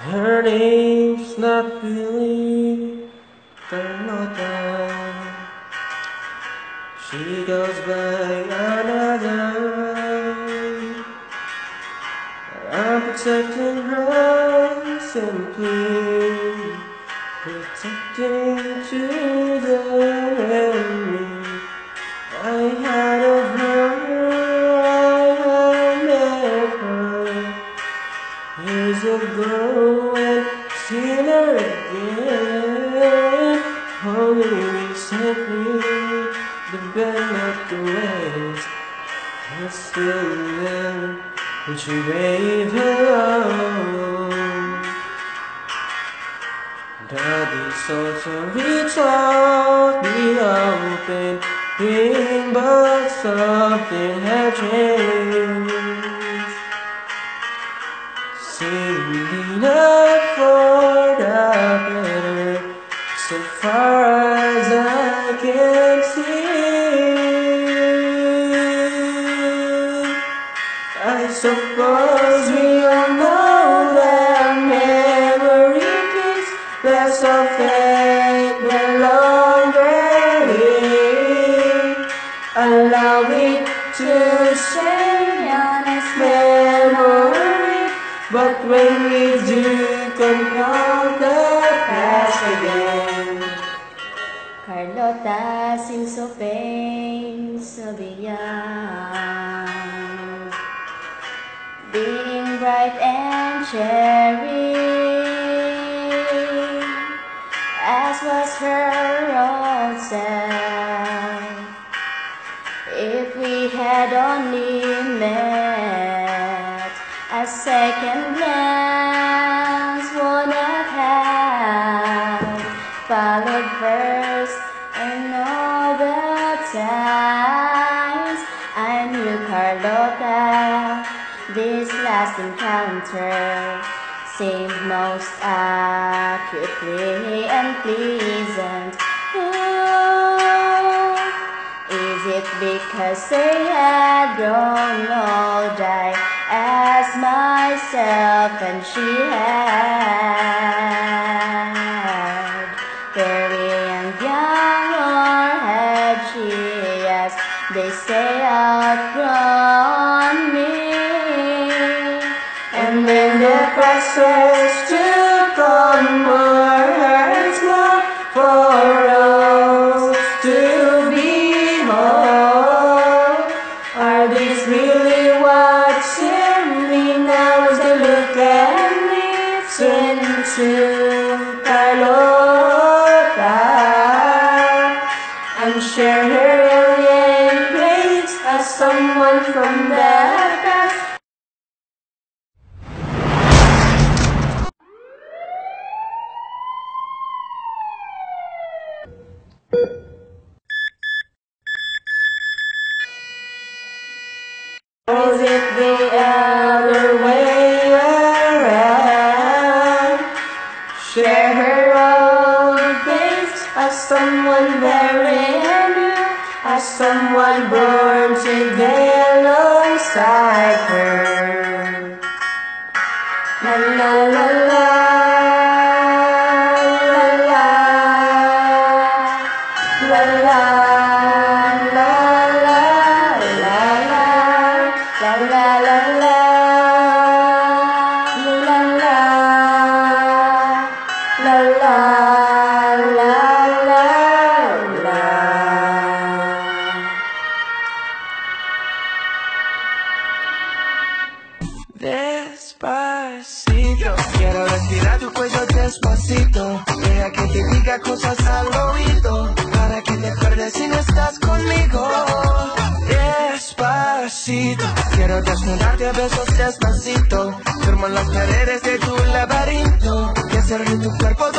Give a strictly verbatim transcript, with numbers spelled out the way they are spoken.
Her name's not really Carlotta. She goes by another. I'm protecting her simply, protecting to the enemy. I had of her, I met her years ago and seen her again. Only recently, the bed not the ways, and still there when she waved hello. Daddy saw to reach out the open ring, but something had changed. Seemingly not for the better, so far as I can see. I suppose we all know that memory keeps less of fate the longer we allow it to stay on its memory. But when we do confront the past again, Carlotta seems so pained, so beyond being bright and cherry, as was her old self. If we had only met, a second glance would have had followed first, and all the times I knew Carlotta, this last encounter seemed most acutely unpleasant. Ooh, is it because they had grown old, I as myself, and she had very and young, or had she, as they say, outgrown me? And when the process took on more, hurts more for us to behold. Are these really what's in me now as they look at me? Into Carlotta and share her alien grace as someone from the past. Is it the other way around? Share her old face as someone very new, as someone born today alongside her. La la la la, la la, la la. La la la la, la la, la la, la la la. Despacito, quiero respirar tu cuello despacito. Deja que te diga cosas al oído, para que te acuerdes si no estás conmigo. Despacito, quiero desnudarte a besos despacito. Firmo en las paredes de tu laberinto y hacer de tu cuerpo